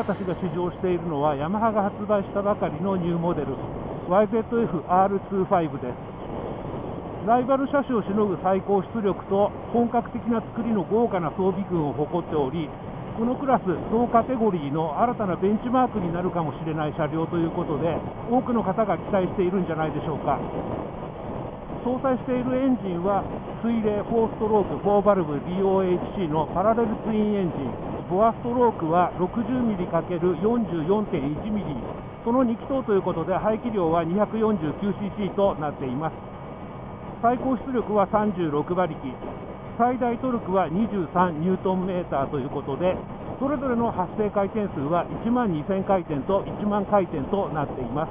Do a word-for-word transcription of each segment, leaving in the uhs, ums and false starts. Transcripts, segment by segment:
私が試乗しているのはヤマハが発売したばかりのニューモデル ワイゼットエフアールにじゅうご です。ライバル車種をしのぐ最高出力と本格的な作りの豪華な装備群を誇っており、このクラス同カテゴリーの新たなベンチマークになるかもしれない車両ということで、多くの方が期待しているんじゃないでしょうか。搭載しているエンジンは水冷フォーストロークフォーバルブ ディーオーエイチシー のパラレルツインエンジン、ボアストロークは ろくじゅうミリかけるよんじゅうよんてんいちミリ、そのに気筒ということで排気量は にひゃくよんじゅうきゅうシーシー となっています。最高出力はさんじゅうろくばりき、最大トルクはにじゅうさんニュートンメーターということで、それぞれの発生回転数はいちまんにせんかいてんといちまんかいてんとなっています。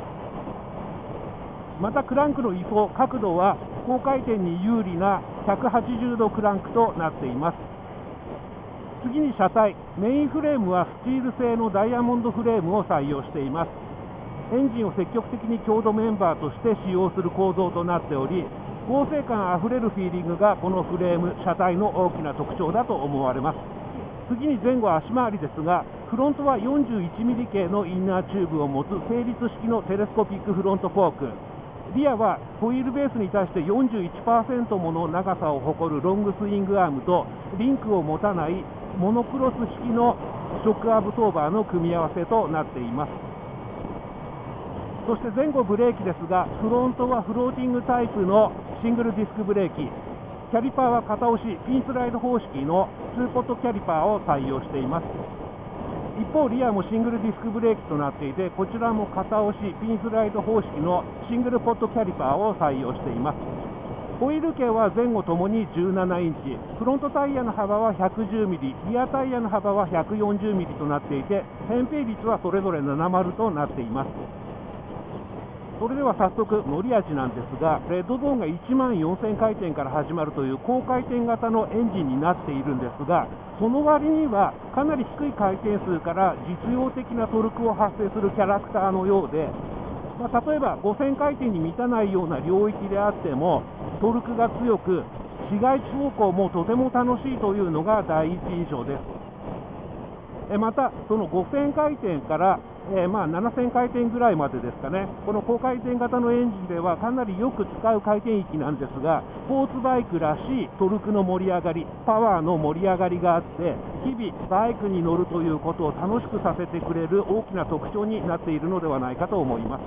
またクランクの位相、角度は高回転に有利なひゃくはちじゅうどクランクとなっています。次に車体、メインフレームはスチール製のダイヤモンドフレームを採用しています。エンジンを積極的に強度メンバーとして使用する構造となっており、剛性感あふれるフィーリングがこのフレーム、車体の大きな特徴だと思われます。次に前後足回りですが、フロントは よんじゅういちミリ 径のインナーチューブを持つ成立式のテレスコピックフロントフォーク、リアはホイールベースに対して よんじゅういちパーセント もの長さを誇るロングスイングアームとリンクを持たないモノクロス式のショックアブソーバーの組み合わせとなっています。そして前後ブレーキですが、フロントはフローティングタイプのシングルディスクブレーキ、キャリパーは片押しピンスライド方式のツーポットキャリパーを採用しています。一方リアもシングルディスクブレーキとなっていて、こちらも片押しピンスライド方式のシングルポットキャリパーを採用しています。ホイール径は前後ともにじゅうななインチ、フロントタイヤの幅はひゃくじゅうミリ、リアタイヤの幅はひゃくよんじゅうミリとなっていて、扁平率はそれぞれななじゅうとなっています。それでは早速乗り味なんですが、レッドゾーンがいちまんよんせんかいてんから始まるという高回転型のエンジンになっているんですが、その割にはかなり低い回転数から実用的なトルクを発生するキャラクターのようで、まあ、例えばごせんかいてんに満たないような領域であってもトルクが強く、市街地走行もとても楽しいというのが第一印象です。またそのごせんかいてんからえー、まあななせんかいてんぐらいまでですかね、この高回転型のエンジンではかなりよく使う回転域なんですが、スポーツバイクらしいトルクの盛り上がり、パワーの盛り上がりがあって、日々バイクに乗るということを楽しくさせてくれる大きな特徴になっているのではないかと思います。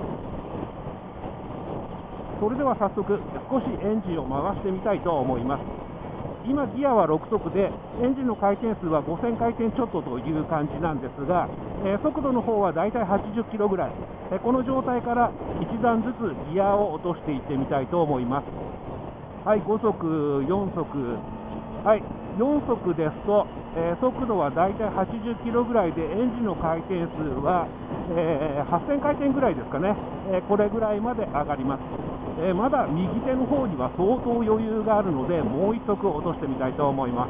それでは早速少しエンジンを回してみたいと思います。今ギアはろくそくでエンジンの回転数はごせんかいてんちょっとという感じなんですが、えー、速度の方はだいたいはちじゅっキロぐらい、えー、この状態からいちだんずつギアを落としていってみたいと思います。はい、ごそく、よんそく、はい、よんそくですと、えー、速度はだいたいはちじゅっキロぐらいで、エンジンの回転数は、えー、はっせんかいてんぐらいですかね、えー、これぐらいまで上がります。えー、まだ右手の方には相当余裕があるので、もういっそく落としてみたいと思います。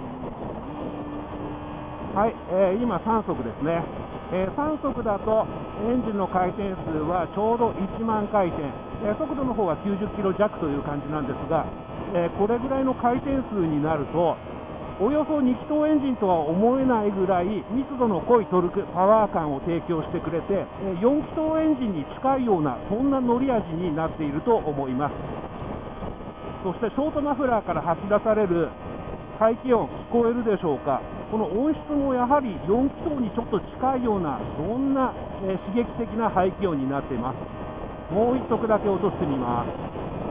はい、えー、今さんそくですね、えー、さんそくだとエンジンの回転数はちょうどいちまんかいてん、えー、速度の方はきゅうじゅっキロじゃくという感じなんですが、えー、これぐらいの回転数になるとおよそに気筒エンジンとは思えないぐらい密度の濃いトルク、パワー感を提供してくれて、よん気筒エンジンに近いようなそんな乗り味になっていると思います。そしてショートマフラーから吐き出される排気音、聞こえるでしょうか。この音質もやはりよん気筒にちょっと近いようなそんな、えー、刺激的な排気音になっています。もういっそくだけ落としてみます。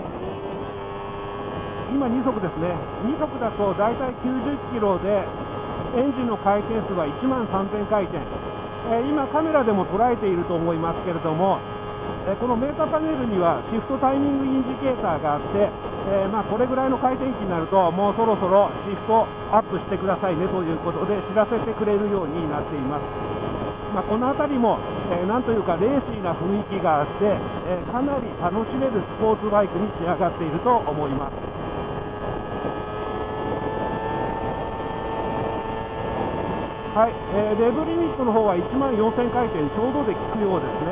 今にそくですね、にそくだとだいたいきゅうじゅっキロでエンジンの回転数はいちまんさんぜんかいてん、えー、今カメラでも捉えていると思いますけれども、えー、このメーターパネルにはシフトタイミングインジケーターがあって、えー、まあこれぐらいの回転域になるともうそろそろシフトアップしてくださいねということで知らせてくれるようになっています。まあ、この辺りも、えー、なんというかレーシーな雰囲気があって、えー、かなり楽しめるスポーツバイクに仕上がっていると思います。はい、えー、レブリミットの方はいちまんよんせんかいてんちょうどで効くようですね。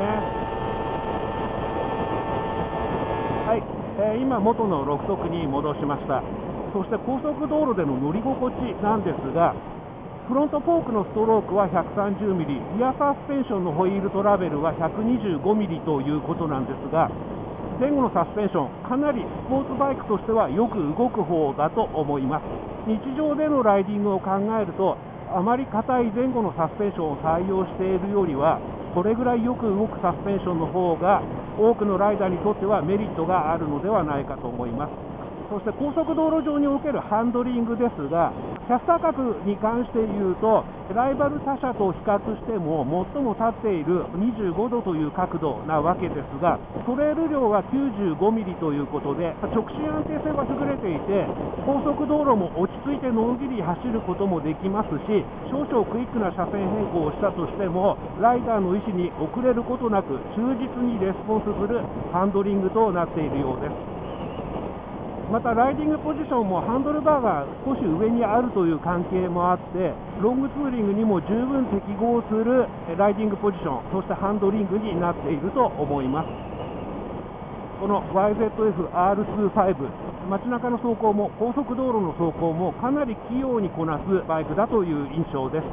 はい、えー、今元のろくそくに戻しました。そして高速道路での乗り心地なんですが、 フロントフォークのストロークは ひゃくさんじゅうミリ、リアサスペンションのホイールトラベルは ひゃくにじゅうごミリということなんですが、前後のサスペンション、かなりスポーツバイクとしてはよく動く方だと思います。日常でのライディングを考えると、あまり硬い前後のサスペンションを採用しているよりは、これぐらいよく動くサスペンションの方が多くのライダーにとってはメリットがあるのではないかと思います。そして高速道路上におけるハンドリングですが、キャスター角に関して言うと、ライバル他社と比較しても最も立っているにじゅうごどという角度なわけですが、トレール量はきゅうじゅうごミリということで、直進安定性は優れていて、高速道路も落ち着いてのんびり走ることもできますし、少々クイックな車線変更をしたとしても、ライダーの意思に遅れることなく忠実にレスポンスするハンドリングとなっているようです。またライディングポジションもハンドルバーが少し上にあるという関係もあって、ロングツーリングにも十分適合するライディングポジション、そしてハンドリングになっていると思います。この ワイゼットエフアールにじゅうご、街中の走行も高速道路の走行もかなり器用にこなすバイクだという印象です。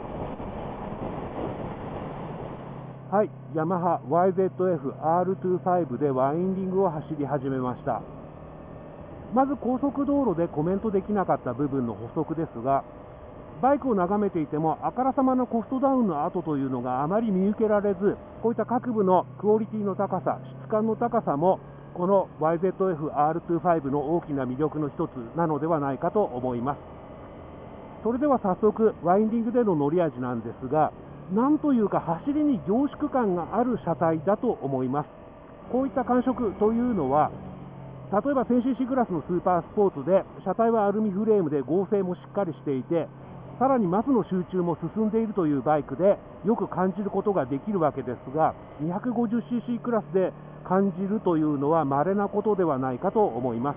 はい、ヤマハ ワイゼットエフアールにじゅうご でワインディングを走り始めました。まず高速道路でコメントできなかった部分の補足ですが、バイクを眺めていてもあからさまなコストダウンの跡というのがあまり見受けられず、こういった各部のクオリティの高さ、質感の高さもこの ワイゼットエフアールにじゅうご の大きな魅力の一つなのではないかと思います。それでは早速ワインディングでの乗り味なんですが、なんというか走りに凝縮感がある車体だと思います。こういった感触というのは、例えば せんシーシー クラスのスーパースポーツで車体はアルミフレームで剛性もしっかりしていて、さらにマスの集中も進んでいるというバイクでよく感じることができるわけですが、 にひゃくごじゅっシーシー クラスで感じるというのは稀なことではないかと思います。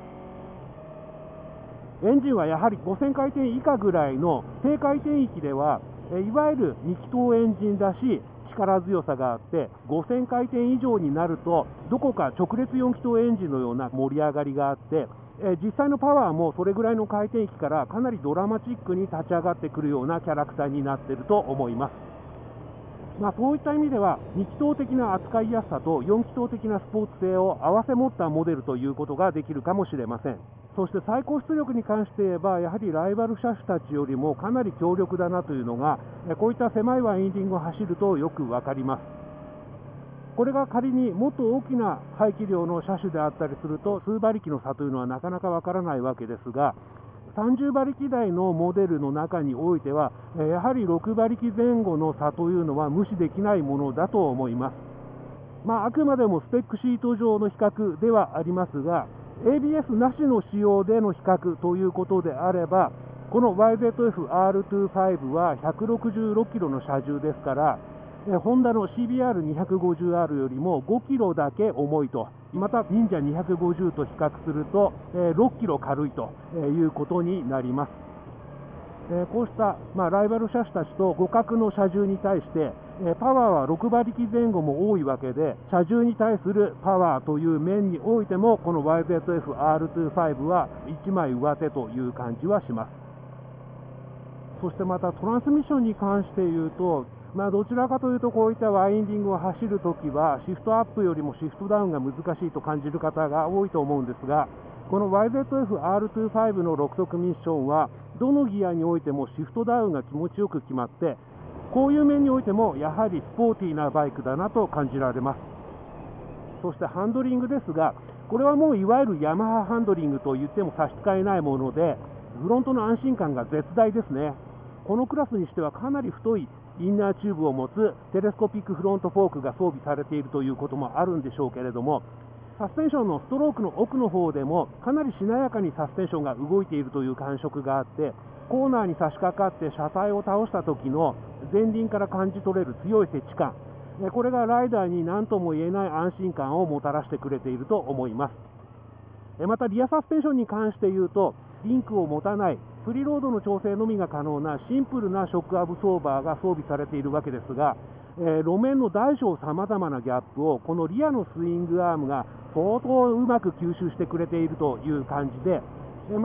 エンジンはやはりごせんかいてん以下ぐらいの低回転域では、いわゆるに気筒エンジンらしい力強さがあって、ごせんかいてん以上になるとどこか直列よん気筒エンジンのような盛り上がりがあって、え実際のパワーもそれぐらいの回転域からかなりドラマチックに立ち上がってくるようなキャラクターになっていると思います。まあ、そういった意味ではに気筒的な扱いやすさとよん気筒的なスポーツ性を併せ持ったモデルということができるかもしれません。そして最高出力に関して言えば、やはりライバル車種たちよりもかなり強力だなというのが、こういった狭いワインディングを走るとよく分かります。これが仮にもっと大きな排気量の車種であったりすると、数馬力の差というのはなかなか分からないわけですが、さんじゅう馬力台のモデルの中においては、やはりろく馬力前後の差というのは無視できないものだと思います。まあ、あくまでもスペックシート上の比較ではありますが、エービーエス なしの仕様での比較ということであれば、この ワイゼットエフアールにじゅうご はひゃくろくじゅうろっキロの車重ですから、ホンダの シービーアールにひゃくごじゅうアール よりもごキロだけ重いと、また忍者にひゃくごじゅうと比較するとろっキロ軽いということになります。こうした、まあ、ライバル車種たちと互角の車重に対して、パワーはろく馬力前後も多いわけで、車重に対するパワーという面においてもこの ワイゼットエフアールにじゅうご はいちまい上手という感じはします。そしてまたトランスミッションに関して言うと、まあ、どちらかというとこういったワインディングを走るときはシフトアップよりもシフトダウンが難しいと感じる方が多いと思うんですが、この ワイゼットエフアールにじゅうご のろく速ミッションはどのギアにおいてもシフトダウンが気持ちよく決まって、こういう面においてもやはりスポーティーなバイクだなと感じられます。そしてハンドリングですが、これはもういわゆるヤマハハンドリングと言っても差し支えないもので、フロントの安心感が絶大ですね。このクラスにしてはかなり太いインナーチューブを持つテレスコピックフロントフォークが装備されているということもあるんでしょうけれども、サスペンションのストロークの奥の方でもかなりしなやかにサスペンションが動いているという感触があって、コーナーに差し掛かって車体を倒した時の前輪から感じ取れる強い接地感、これがライダーに何とも言えない安心感をもたらしてくれていると思います。またリアサスペンションに関して言うと、リンクを持たないプリロードの調整のみが可能なシンプルなショックアブソーバーが装備されているわけですが、えー、路面の大小さまざまなギャップをこのリアのスイングアームが相当うまく吸収してくれているという感じで、また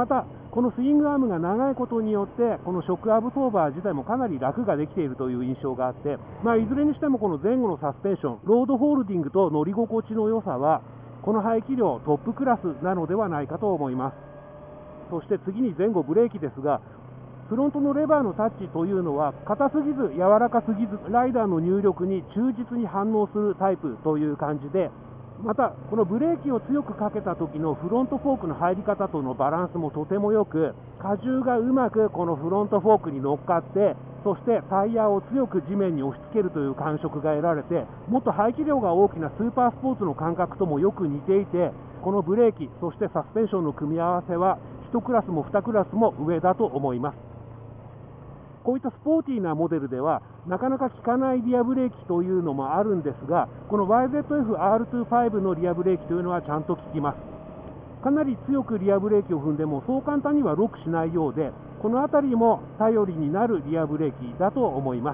このスイングアームが長いことによってこのショックアブソーバー自体もかなり楽ができているという印象があって、まあ、いずれにしてもこの前後のサスペンション、ロードホールディングと乗り心地の良さはこの排気量トップクラスなのではないかと思います。そして次に前後ブレーキですが、フロントのレバーのタッチというのは硬すぎず柔らかすぎずライダーの入力に忠実に反応するタイプという感じで、またこのブレーキを強くかけた時のフロントフォークの入り方とのバランスもとてもよく、荷重がうまくこのフロントフォークに乗っかって、そしてタイヤを強く地面に押し付けるという感触が得られて、もっと排気量が大きなスーパースポーツの感覚ともよく似ていて、このブレーキそしてサスペンションの組み合わせはいちクラスもにクラスも上だと思います。こういったスポーティーなモデルではなかなか効かないリアブレーキというのもあるんですが、この ワイゼットエフアールツーファイブ のリアブレーキというのはちゃんと効きます。かなり強くリアブレーキを踏んでもそう簡単にはロックしないようで、この辺りも頼りになるリアブレーキだと思います。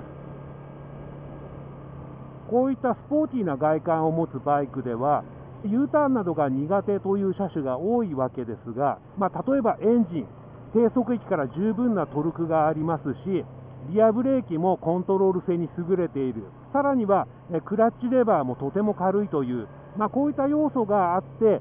こういったスポーティーな外観を持つバイクでは U ターンなどが苦手という車種が多いわけですが、まあ、例えばエンジン低速域から十分なトルクがありますし、リアブレーキもコントロール性に優れている、さらにはクラッチレバーもとても軽いという、まあ、こういった要素があって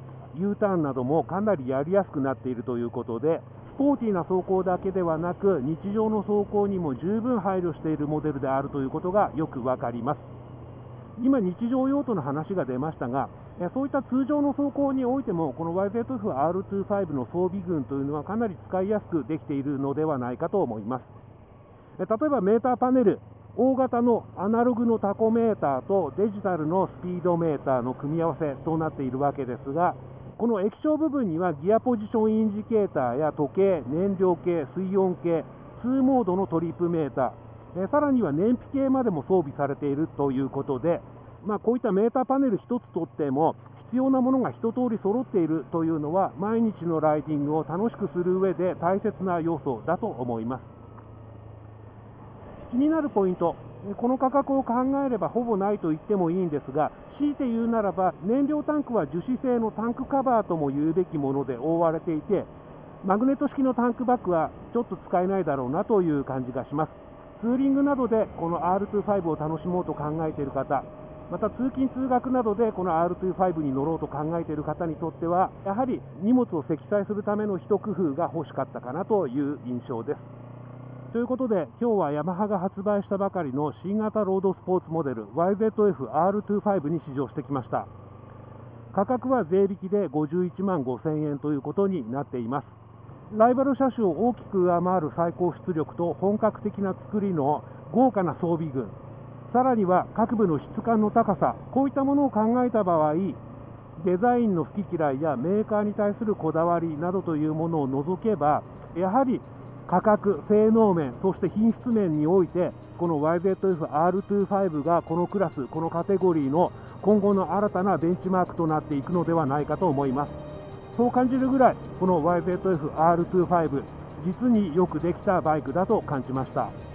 U ターンなどもかなりやりやすくなっているということで、スポーティーな走行だけではなく日常の走行にも十分配慮しているモデルであるということがよくわかります。今日常用途の話が出ましたが、そういった通常の走行においてもこの ワイゼットエフアールツーファイブ の装備群というのはかなり使いやすくできているのではないかと思います。例えばメーターパネル、大型のアナログのタコメーターとデジタルのスピードメーターの組み合わせとなっているわけですが、この液晶部分にはギアポジションインジケーターや時計、燃料計、水温計、ツーモードのトリップメーター、さらには燃費計までも装備されているということで、まあ、こういったメーターパネル一つとっても必要なものが一通り揃っているというのは毎日のライディングを楽しくする上で大切な要素だと思います。気になるポイント、この価格を考えればほぼないと言ってもいいんですが、強いて言うならば燃料タンクは樹脂製のタンクカバーとも言うべきもので覆われていて、マグネット式のタンクバッグはちょっと使えないだろうなという感じがします。ツーリングなどでこの アールツーファイブ を楽しもうと考えている方、また通勤通学などでこの アールツーファイブ に乗ろうと考えている方にとっては、やはり荷物を積載するための一工夫が欲しかったかなという印象です。ということで今日はヤマハが発売したばかりの新型ロードスポーツモデル ワイゼットエフアールツーファイブ に試乗してきました。価格は税引きでごじゅういちまんごせんえんということになっています。ライバル車種を大きく上回る最高出力と本格的な作りの豪華な装備群、さらには各部の質感の高さ、こういったものを考えた場合、デザインの好き嫌いやメーカーに対するこだわりなどというものを除けば、やはり価格、性能面、そして品質面においてこの ワイゼットエフアールツーファイブ がこのクラス、このカテゴリーの今後の新たなベンチマークとなっていくのではないかと思います。そう感じるぐらいこの ワイゼットエフアールツーファイブ 実によくできたバイクだと感じました。